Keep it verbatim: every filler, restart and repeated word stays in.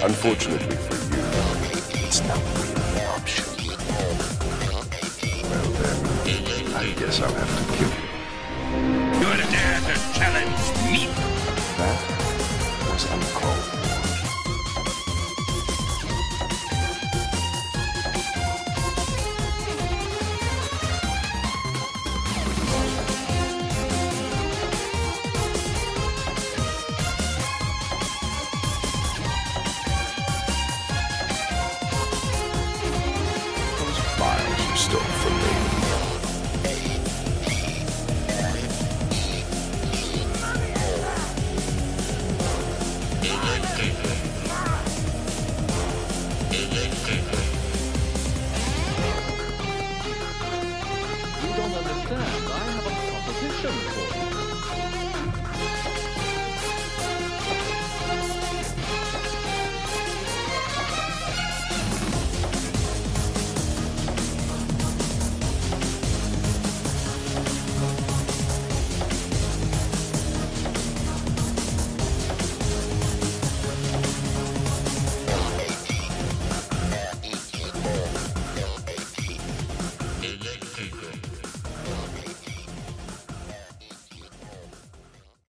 Unfortunately for you, it's not really an option. Well then, I guess I'll have to kill you. You would dare to challenge me? That was uncalled for. Stole from me. You don't understand. I have a proposition.